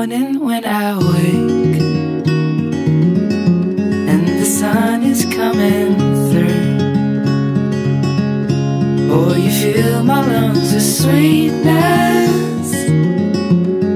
morning when I wake and the sun is coming through. Oh, you fill my lungs with sweetness.